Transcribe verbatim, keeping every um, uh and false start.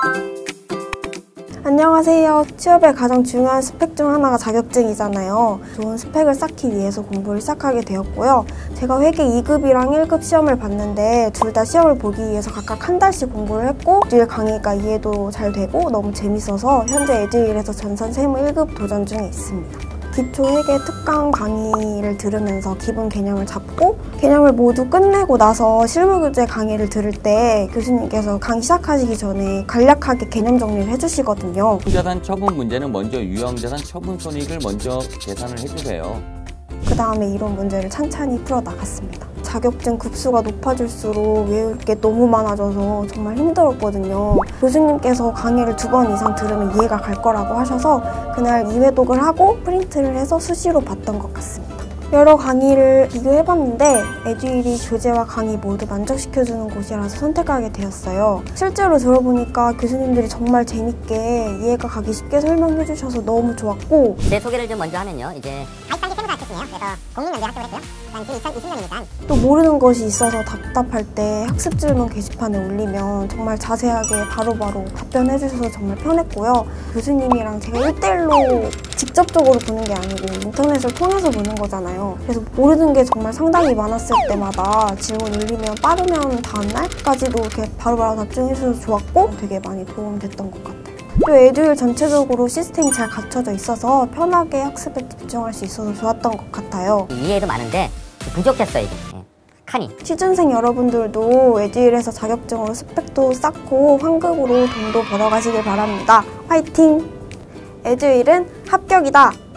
안녕하세요. 취업의 가장 중요한 스펙 중 하나가 자격증이잖아요. 좋은 스펙을 쌓기 위해서 공부를 시작하게 되었고요. 제가 회계 이 급이랑 일 급 시험을 봤는데 둘 다 시험을 보기 위해서 각각 한 달씩 공부를 했고 에듀윌 강의가 이해도 잘 되고 너무 재밌어서 현재 에듀윌에서 전산 세무 일 급 도전 중에 있습니다. 기초 회계 특강 강의를 들으면서 기본 개념을 잡고 개념을 모두 끝내고 나서 실무교재 강의를 들을 때 교수님께서 강의 시작하시기 전에 간략하게 개념 정리를 해주시거든요. 유형자산 처분 문제는 먼저 유형자산 처분 손익을 먼저 계산을 해주세요. 그 다음에 이론 문제를 찬찬히 풀어나갔습니다. 자격증 급수가 높아질수록 외울 게 너무 많아져서 정말 힘들었거든요. 교수님께서 강의를 두 번 이상 들으면 이해가 갈 거라고 하셔서 그날 이 회독을 하고 프린트를 해서 수시로 봤던 것 같습니다. 여러 강의를 비교해봤는데 에듀윌이 교재와 강의 모두 만족시켜주는 곳이라서 선택하게 되었어요. 실제로 들어보니까 교수님들이 정말 재밌게 이해가 가기 쉽게 설명해 주셔서 너무 좋았고 제 소개를 좀 먼저 하면요. 이제 사십 단계 세무사 출신이에요. 그래서 공인연대 합격을 했고요. 그 이천이십 년이니까 또 모르는 것이 있어서 답답할 때 학습 질문 게시판에 올리면 정말 자세하게 바로바로 답변해 주셔서 정말 편했고요. 교수님이랑 제가 일 대일로 직접적으로 보는 게 아니고 인터넷을 통해서 보는 거잖아요. 그래서 모르는 게 정말 상당히 많았을 때마다 질문 올리면 빠르면 다음날까지도 이렇게 바로바로 답장해 주셔서 좋았고 되게 많이 도움됐던 것 같아요. 또 에듀윌 전체적으로 시스템이 잘 갖춰져 있어서 편하게 학습에 집중할 수 있어서 좋았던 것 같아요. 이해도 많은데 부족했어요, 이게. 칸이. 취준생 여러분들도 에듀윌에서 자격증으로 스펙도 쌓고 환급으로 돈도 벌어가시길 바랍니다. 화이팅! 에듀윌은 합격이다!